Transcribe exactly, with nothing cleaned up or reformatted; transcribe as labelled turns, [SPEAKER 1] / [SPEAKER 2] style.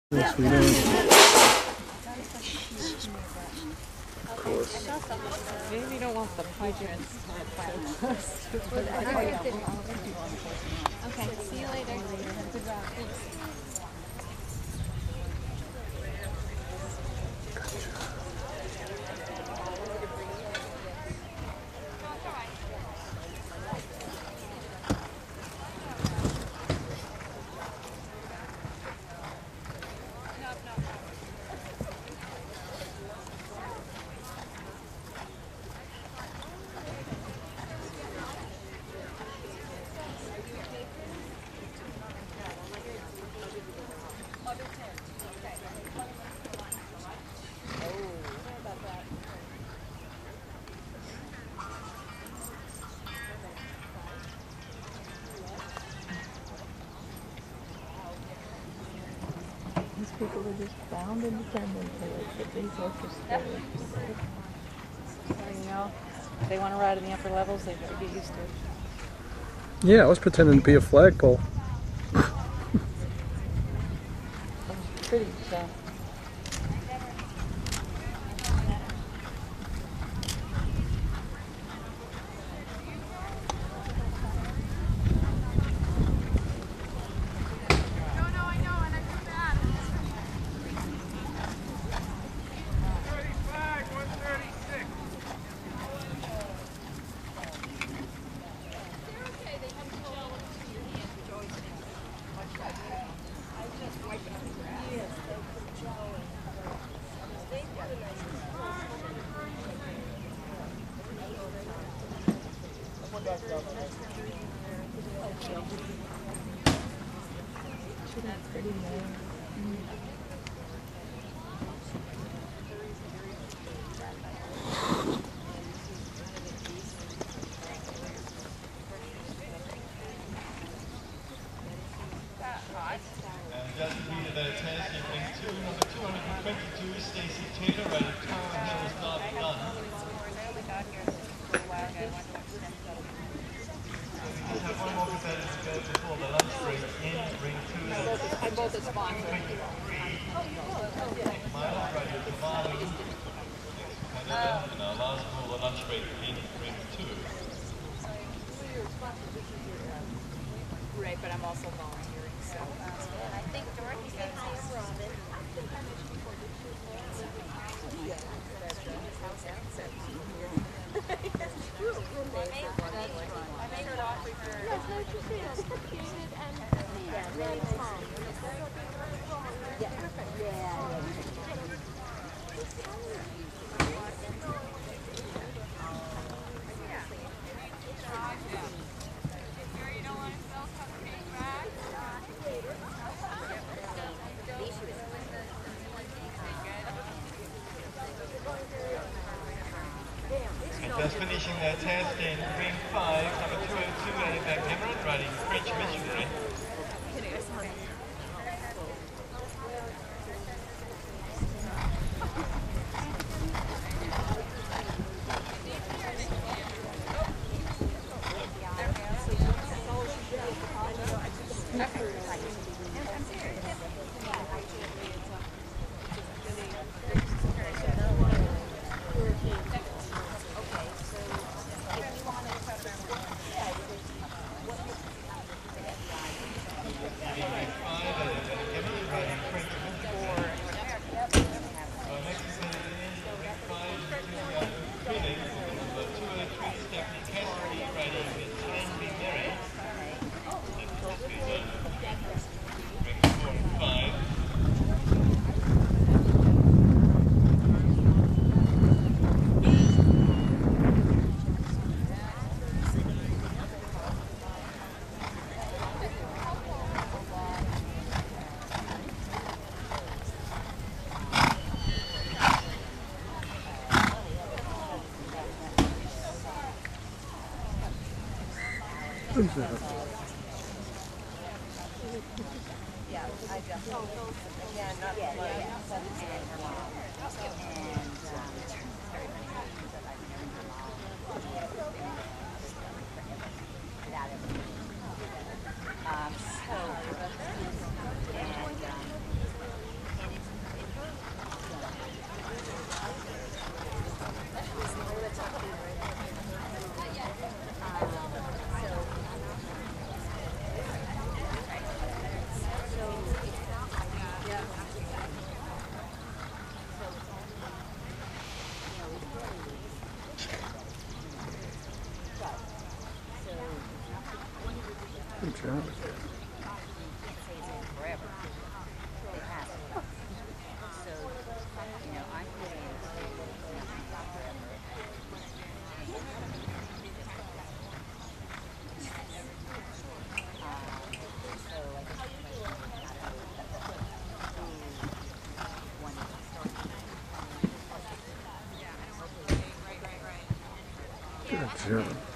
[SPEAKER 1] Yes, we don't.
[SPEAKER 2] Of course.
[SPEAKER 3] Maybe you don't want the hydrants.
[SPEAKER 2] Okay, see you later.
[SPEAKER 3] These people are just bound and determined to get these loafers started. You know, if they want to ride in the upper levels, they better get used to it.
[SPEAKER 1] Yeah, I was pretending to be a flagpole.
[SPEAKER 3] Pretty, so. That's pretty nice.
[SPEAKER 4] Just completed their test in ring two, number two hundred twenty-two, Stacey Taylor, ready to turn hill start done. So we just have one more competitor to go before the lunch break in ring two.
[SPEAKER 3] I both a sponsor.
[SPEAKER 4] Mile right with the Bali. Next competitor, and our last call, the lunch break in ring two.
[SPEAKER 3] Right, but I'm also volunteering, so.
[SPEAKER 2] I think Dorothy said hi, Robin. I made her offer her. Yes, no, she's computed and yeah, very calm. Yeah, perfect. Yeah.
[SPEAKER 4] Just finishing their test in ring five, number two oh two, Annabeth Emerald, riding French Missionary.
[SPEAKER 1] Who's that?
[SPEAKER 5] Yeah, I just, again, not yeah, yeah, yeah. And her mom. And, um, very funny. Because I've known her mom. Without everything. Um, so, and, um,
[SPEAKER 1] job.
[SPEAKER 5] Forever. They have it. So, you know, I put in forever. So, like, who wanted to start?
[SPEAKER 1] Good job.